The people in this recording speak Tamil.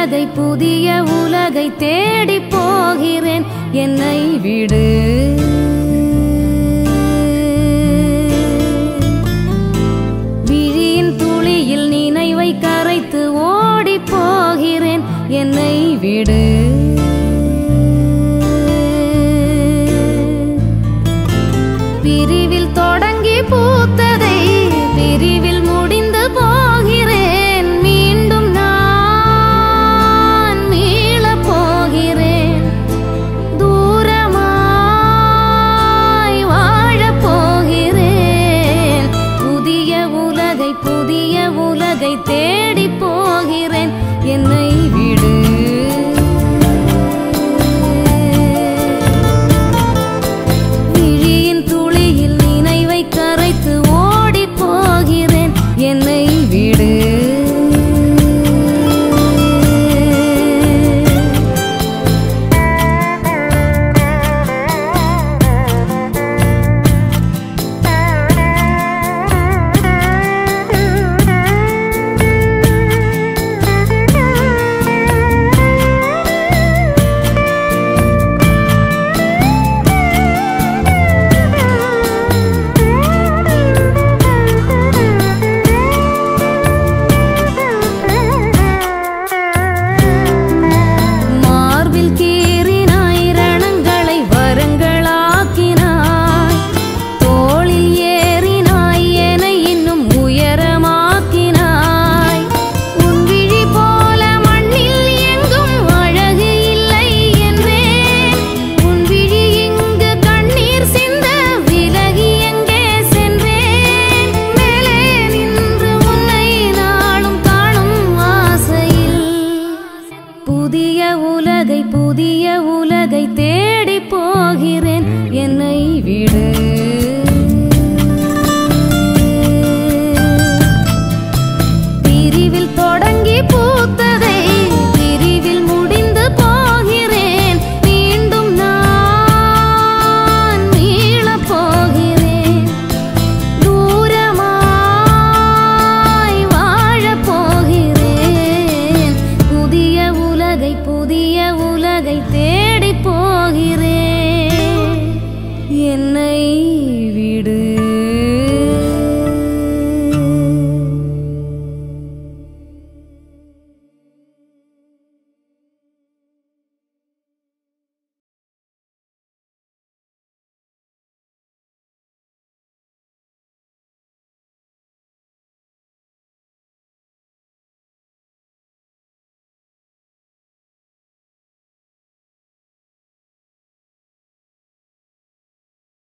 உலகை புதிய உலகை தேடி போகிறேன் என்னை விடு விழியின் துளியில் நினைவை கரைத்து ஓடி போகிறேன் என்னை விடு பிரிவில் தொடங்கி பூத்ததை பிரிவில் முடிந்து போகிறேன் மீண்டும் நான் மீள போகிறேன் தூரமாய் வாழ போகிறேன் புதிய உலகை தேடி போகிறேன் என்னை விடு கரைத்து ஓடி போகிறேன் என்னை விடு புதிய உலகை தேடி போகிறேன் என்னை விடு பிரிவில் தொடங்கி பூத்ததை பிரிவில் முடிந்து போகிறேன் மீண்டும் நான் மீள போகிறேன் தூரமாய் வாழ போகிறேன் புதிய உலகை தேடி போகிறேன் என்னை